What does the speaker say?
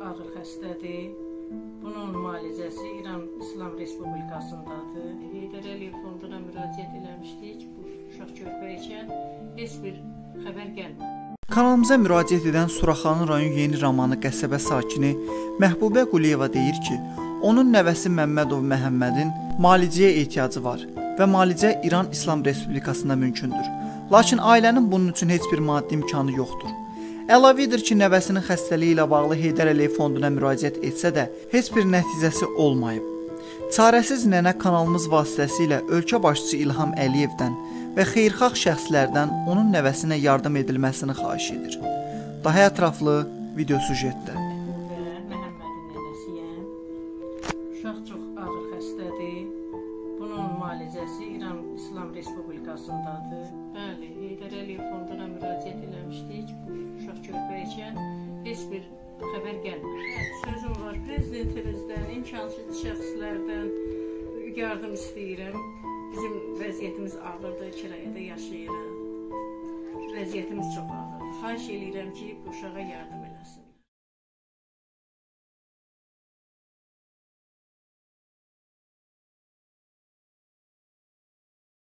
ağır xəstədir. Bunun müalicəsi İran İslam Respublikasındadır. Heydər Əliyev fonduna müraciət eləmişdik. Bu uşaq körpəykən heç bir xəbər gəlmədi. Kanalımıza müraciət edən Suraxanı rayon Yeni Ramanı qəsəbə sakini Məhbubə Quliyeva deyir ki, onun nəvəsi Məmmədov Məhəmmədin müalicəyə ehtiyacı var və müalicə İran İslam Respublikasında mümkündür. Lakin ailənin bunun üçün heç bir maddi imkanı yoxdur. Əlavə edir ki, nəvəsinin xəstəliyi ilə bağlı Heydər Əliyev fonduna müraciət etsə də heç bir nəticəsi olmayıb. Çarəsiz nənə kanalımız vasitəsilə ölkə başçısı İlham Əliyevdən və xeyirxah şəxslərdən onun nəvəsinə yardım edilməsini xahiş edir. Daha ətraflı video süjetdə. Məhəmmədin nənəsiyəm. Uşaq çox ağır xəstədir. Bunun müalicəsi İran İslam Respublikasındadır. Bəli, Heydər Əliyev fonduna müraciət eləmişdik. Bu uşaq körpəykən heç bir xəbər gəlmədi. Sözüm var, prezidentimizdən, imkansız şəxslərdən yardım istəyirəm. Bizim vəziyyətimiz ağırdır, kirayədə yaşayırıq. Vəziyyətimiz çox ağırdır. Xahiş edirəm ki, bu uşağa yardım edin.